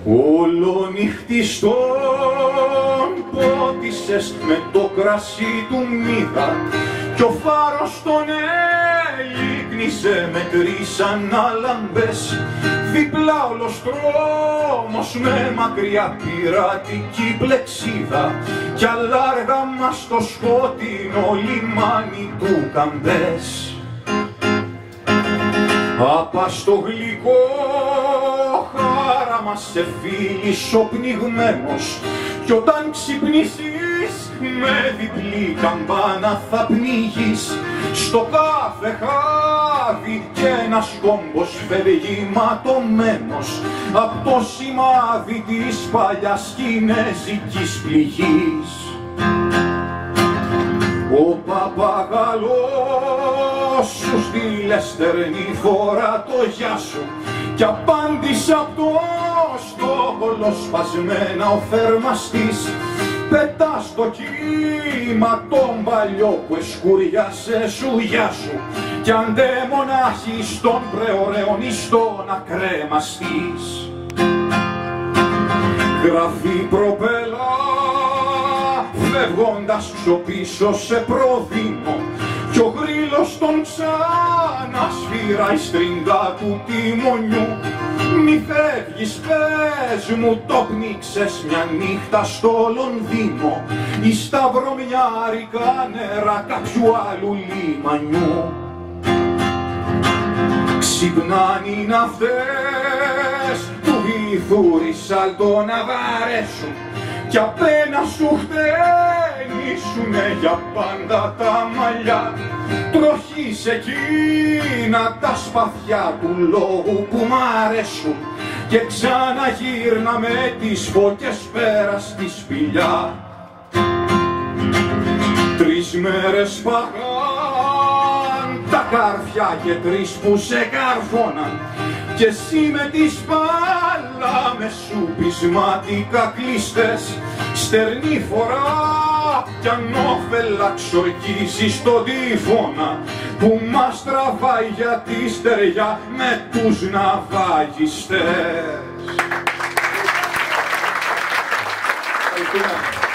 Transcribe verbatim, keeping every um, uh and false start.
Ολονύχτιστον πότισες με το κρασί του μύδα κι ο φάρος τον ελίκνισε με τρεις ανάλαμπες. Δίπλα όλος δρόμος με μακριά πειρατική πλεξίδα κι αλάργα μας στο σκότεινο λιμάνι του Καμπές. Απα στο γλυκό χάραμα σε φίλης ο πνιγμένος κι όταν ξυπνήσεις με διπλή καμπάνα θα πνίγεις. Στο κάθε χάδι κι ένας κόμπος φεύγει ματωμένος απ' το σημάδι της παλιάς κινέζικης πληγής. Ο παπαγαλός σου στείλε στερνή φορά το γεια σου κι απάντησα απ' το στόχολο σπασμένα ο θερμαστής. Πετά στο κύμα τον παλιό που εσκουριάσε σου γεια σου κι αντέ μονάχη στον πρεωρεονιστό να κρέμαστείς. Γραφή προπέλα φεύγοντας ξοπίσω σε προδήμο κι ο γρίλος τον ξανασφύράει στριγγά του τιμονιού. Μη φεύγεις πες μου το πνίξες μια νύχτα στο Λονδίνο ή στα βρωμιάρικα νερά κάποιου άλλου λιμανιού. Ξυπνάν οι ναυτές του βυθούρι σαλτό να βαρέσουν κι απένα σου χτένισουνε για πάντα τα μαλλιά. Τροχείς εκείνα τα σπαθιά του λόγου που μ' αρέσουν και ξαναγύρνα με τις φώκες πέρα στη σπηλιά. Τρεις μέρες παγάν τα καρφιά και τρεις που σε καρφώναν κι εσύ με τη σπάλα με σου πεισματικά κλείστες. Στερνή φορά κι ανώφελα ξορκίζεις τον τύφωνα που μας τραβάει για τη στεριά με τους ναυαγιστές.